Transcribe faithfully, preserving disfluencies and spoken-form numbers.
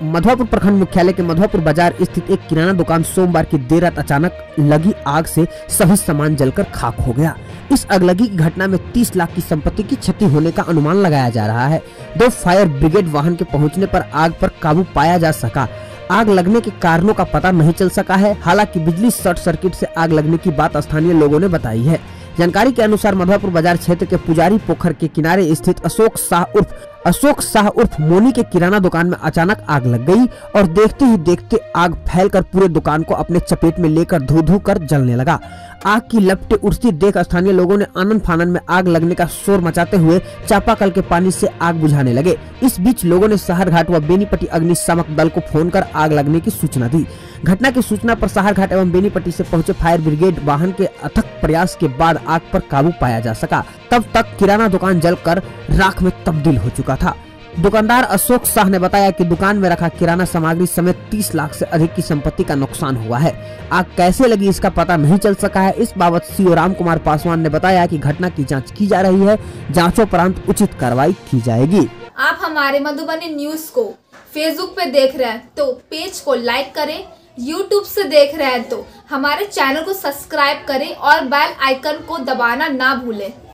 मधुआपुर प्रखंड मुख्यालय के मधुआपुर बाजार स्थित एक किराना दुकान सोमवार की देर रात अचानक लगी आग से सभी सामान जलकर खाक हो गया। इस अगलगी की घटना में तीस लाख की संपत्ति की क्षति होने का अनुमान लगाया जा रहा है। दो फायर ब्रिगेड वाहन के पहुंचने पर आग पर काबू पाया जा सका। आग लगने के कारणों का पता नहीं चल सका है। हालांकि बिजली शॉर्ट सर्किट से आग लगने की बात स्थानीय लोगों ने बताई है। जानकारी के अनुसार मधुआपुर बाजार क्षेत्र के पुजारी पोखर के किनारे स्थित अशोक शाह उर्फ अशोक शाह उर्फ मोनी के किराना दुकान में अचानक आग लग गई और देखते ही देखते आग फैलकर पूरे दुकान को अपने चपेट में लेकर धू धू कर जलने लगा। आग की लपटें उड़ती देख स्थानीय लोगों ने आनन फानन में आग लगने का शोर मचाते हुए चापाकल के पानी से आग बुझाने लगे। इस बीच लोगों ने साहरघाट व बेनीपट्टी अग्निशामक दल को फोन कर आग लगने की सूचना दी। घटना की सूचना पर साहरघाट एवं बेनीपट्टी से पहुंचे फायर ब्रिगेड वाहन के अथक प्रयास के बाद आग पर काबू पाया जा सका। तब तक किराना दुकान जलकर राख में तब्दील हो चुका था। दुकानदार अशोक शाह ने बताया कि दुकान में रखा किराना सामग्री समेत तीस लाख से अधिक की संपत्ति का नुकसान हुआ है। आग कैसे लगी इसका पता नहीं चल सका है। इस बाबत सीओ राम कुमार पासवान ने बताया कि घटना की जांच की जा रही है। जांचोपरांत उचित कार्रवाई की जाएगी। आप हमारे मधुबनी न्यूज को फेसबुक पे देख रहे हैं तो पेज को लाइक करें, यूट्यूब से देख रहे हैं तो हमारे चैनल को सब्सक्राइब करें और बेल आइकन को दबाना ना भूलें।